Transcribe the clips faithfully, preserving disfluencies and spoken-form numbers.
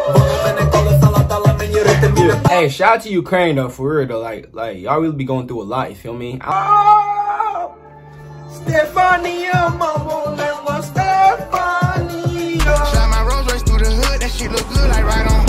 Hey, shout out to Ukraine though, for real though. Like, like y'all really be going through a lot. You feel me? Oh, Stefania, mama, never Stefania. Shot my Rolls Royce through the hood. That shit look good, like right on.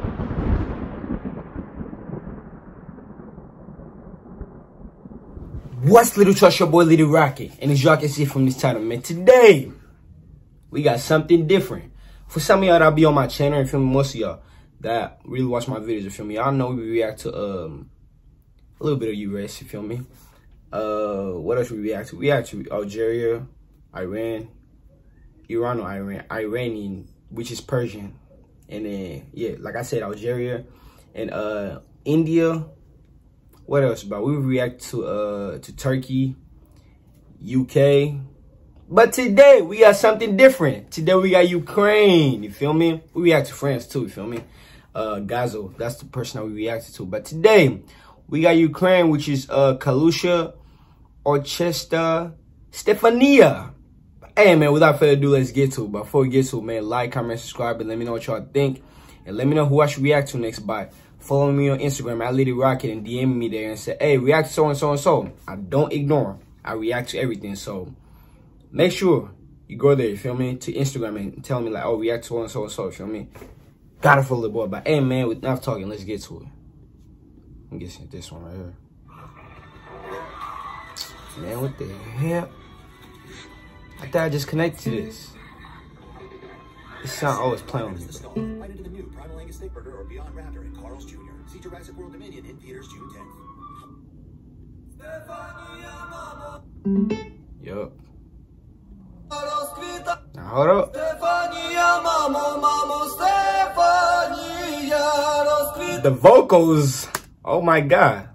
What's little trust your boy Little Rocket, and as y'all can see from this title, man, today we got something different. For some of y'all that be on my channel, and feel me, most of y'all that really watch my videos, you feel me, y'all know we react to um a little bit of U S, you feel me. Uh, what else we react to? We react to Algeria, Iran, Iran or Iran, Iranian, which is Persian, and then yeah, like I said, Algeria and uh India. What else, bro? We react to uh to Turkey, U K. But today we got something different. Today we got Ukraine. You feel me? We react to France too. You feel me? Uh, Gazo. That's the person that we reacted to. But today we got Ukraine, which is uh Kalusha, Orchestra, Stefania. Hey man, without further ado, let's get to it. But before we get to it, man, like, comment, subscribe, and let me know what y'all think. And let me know who I should react to next by following me on Instagram at Little Rocket and DMing me there and say, hey, react to so and so and so. I don't ignore. I react to everything. So make sure you go there, you feel me, to Instagram and tell me like, oh, react to so and so and so, you feel me? Gotta follow the boy. But hey man, with enough talking, let's get to it. I'm guessing this one right here. Man, what the hell? I thought I just connected to this. This sound always playing on me. Right into the new Primal Angus Steak Burger or Beyond Raptor and Carl's Junior See Jurassic World Dominion in theaters June tenth. Yup. Now hold up. The vocals. Oh my god.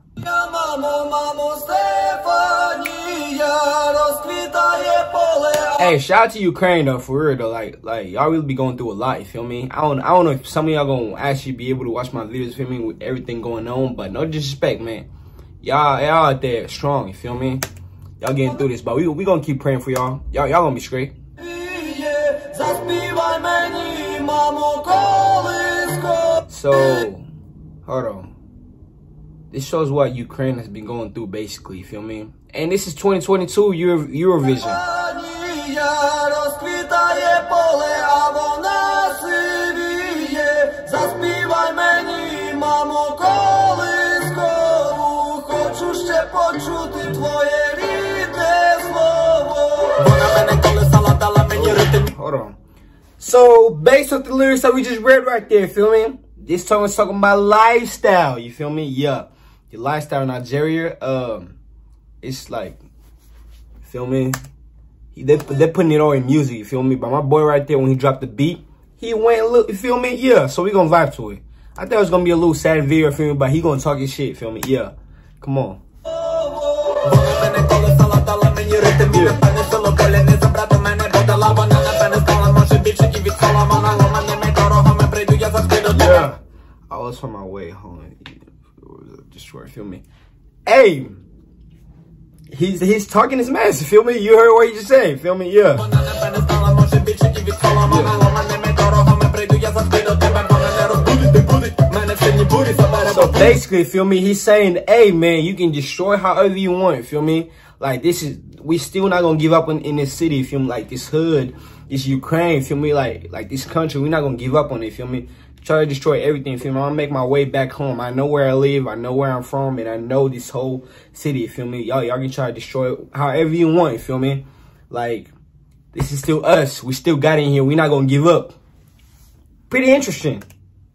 Hey, shout out to Ukraine though, for real though. Like, like y'all really be going through a lot. You feel me? I don't, I don't know if some of y'all gonna actually be able to watch my videos, feel me, with everything going on. But no disrespect, man. Y'all, y'all out there strong. You feel me? Y'all getting through this, but we, we gonna keep praying for y'all. Y'all, y'all gonna be straight. So, hold on. This shows what Ukraine has been going through, basically. You feel me? And this is twenty twenty-two Euro Eurovision. Hold on. So, based on the lyrics that we just read right there, feel me? This song is talking about lifestyle, you feel me? Yeah. The lifestyle in Nigeria, um, it's like, feel me? He, they, they're putting it all in music, you feel me? But my boy right there, when he dropped the beat, he went, look, you feel me? Yeah, so we gonna vibe to it. I thought it was gonna be a little sad video, feel me? But he gonna talk his shit, feel me? Yeah. Come on. Yeah. I was on my way home. Destroy, feel me? Hey, he's he's talking his mess. You feel me? You heard what he just said. Feel me? Yeah. Yeah. So basically, feel me? He's saying, hey man, you can destroy however you want. Feel me? Like this is, we still not gonna give up in, in this city. Feel me? Like this hood, this Ukraine. Feel me? Like like this country, we're not gonna give up on it. Feel me? Try to destroy everything, feel me? I'm gonna make my way back home. I know where I live, I know where I'm from, and I know this whole city, feel me? Y'all y'all can try to destroy it however you want, feel me? Like, this is still us. We still got in here. We're not gonna give up. Pretty interesting.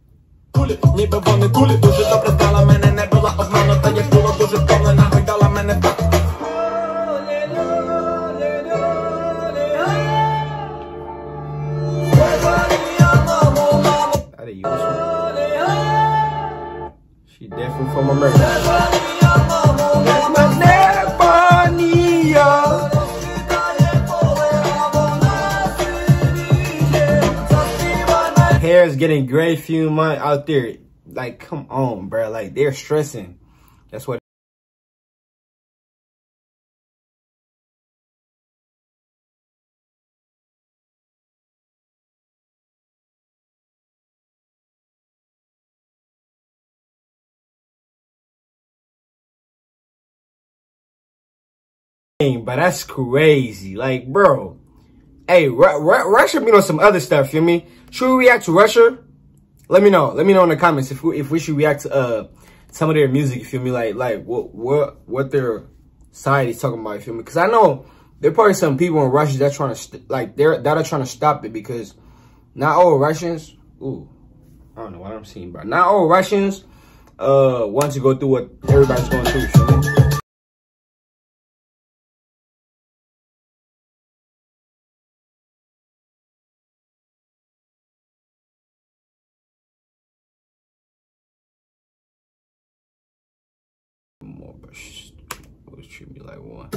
She definitely from America. Hair is getting gray few months out there. Like, come on, bro. Like, they're stressing. That's what. But that's crazy. Like, bro. Hey, Ru Ru Russia be on some other stuff, feel me? Should we react to Russia? Let me know. Let me know in the comments if we, if we should react to uh some of their music, you feel me? Like, like what what what their side is talking about, you feel me? Because I know there are probably some people in Russia that trying to, like, they're that are trying to stop it because not all Russians, ooh, I don't know what I'm seeing, bro. Not all Russians uh want to go through what everybody's going through, you feel me? More, but always treat me like one.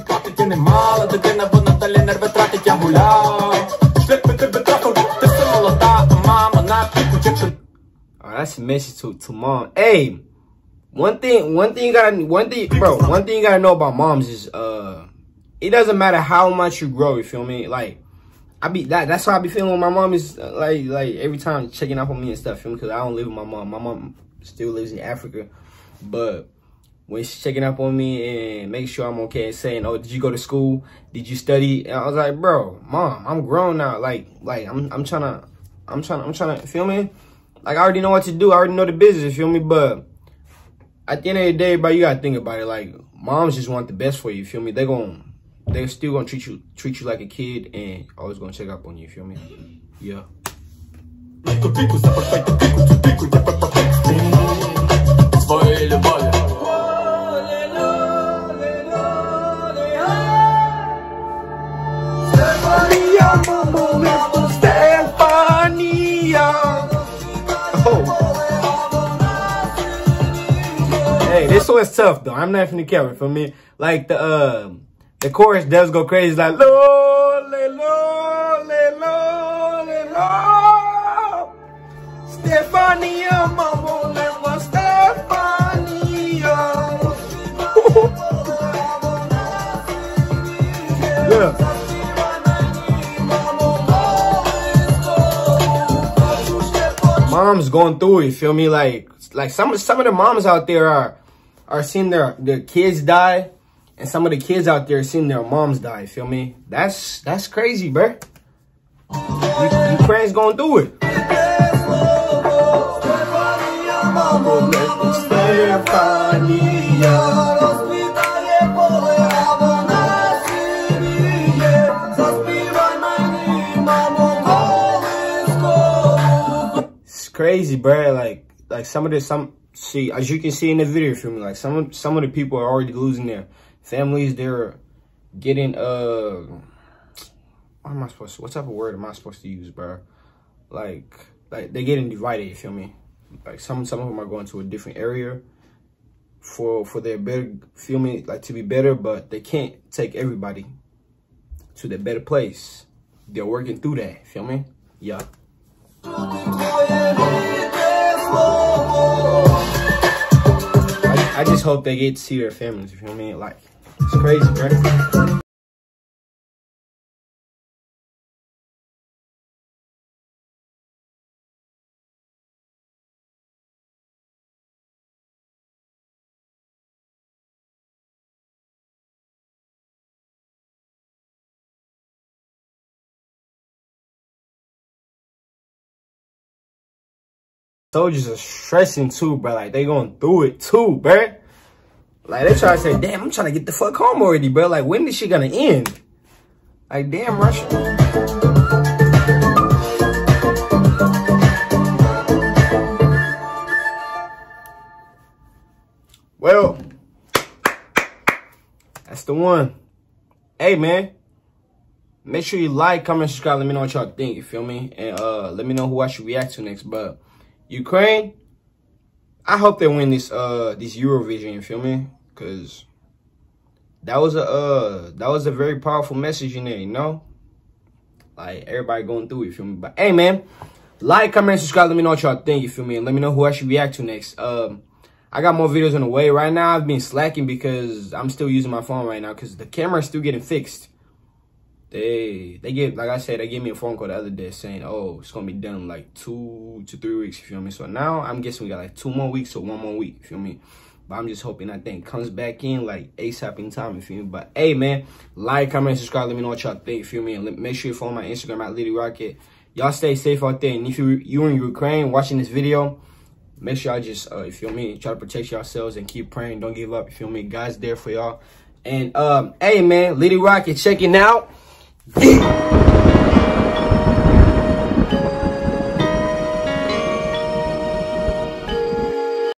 Oh, that's a message to, to mom. Hey, one thing, one thing you gotta, one thing, bro, one thing you gotta know about moms is, uh, it doesn't matter how much you grow, you feel me? Like, I be, that, that's how I be feeling when my mom is, uh, like, like, every time checking up on me and stuff, feel me? Because I don't live with my mom. My mom still lives in Africa. But when she's checking up on me and make sure I'm okay and saying, oh, did you go to school? Did you study? And I was like, bro, mom, I'm grown now. Like, like, I'm, I'm trying to, I'm trying to, I'm trying to, feel me? Like, I already know what to do. I already know the business, you feel me? But at the end of the day, bro, you gotta think about it. Like, moms just want the best for you, you feel me? They're gonna, they're still gonna treat you, treat you like a kid and always gonna check up on you, you feel me? Yeah. Hey, this one's tough though. I'm not finna care for me. Like the uh, the chorus does go crazy. Like lo le lo le lo le lo. Stefania, mama, never Stefania. Yeah. Moms going through it, you feel me? Like, like some some of the moms out there are are seeing their their kids die, and some of the kids out there are seeing their moms die. You feel me? That's that's crazy, bro. Ukraine's going through it. Crazy, bro. Like, like some of the some see as you can see in the video, feel me? Like some of some of the people are already losing their families. They're getting uh, what am I supposed to? What type of word am I supposed to use, bro? Like, like they're getting divided. You feel me? Like some some of them are going to a different area for for their better, feel me? Like to be better, but they can't take everybody to the better place. They're working through that. Feel me? Yeah. I, I just hope they get to see their families, you feel me? Like, it's crazy, bro. Soldiers are stressing too, bro. Like, they going through it too, bro. Like, they try to say, damn, I'm trying to get the fuck home already, bro. Like, when is shit gonna end? Like, damn, Russia. Well, that's the one. Hey, man. Make sure you like, comment, subscribe. Let me know what y'all think, you feel me? And uh, let me know who I should react to next. But Ukraine, I hope they win this uh this Eurovision, you feel me? Cause that was a uh that was a very powerful message in there, you know? Like everybody going through it, you feel me? But hey, man, like, comment, subscribe, let me know what y'all think, you feel me? And let me know who I should react to next. Um I got more videos on the way. Right now I've been slacking because I'm still using my phone right now because the camera's still getting fixed. They, they get, like I said, they gave me a phone call the other day saying, oh, it's going to be done in like two to three weeks, you feel me? So now I'm guessing we got like two more weeks or one more week, you feel me? But I'm just hoping that thing comes back in like ASAP in time, you feel me? But hey, man, like, comment, subscribe. Let me know what y'all think, you feel me? And let, make sure you follow my Instagram at Liddy Rocket. Y'all stay safe out there. And if you you in Ukraine watching this video, make sure y'all just, uh, you feel me, try to protect yourselves and keep praying. Don't give up, you feel me? God's there for y'all. And um, hey, man, Liddy Rocket checking out.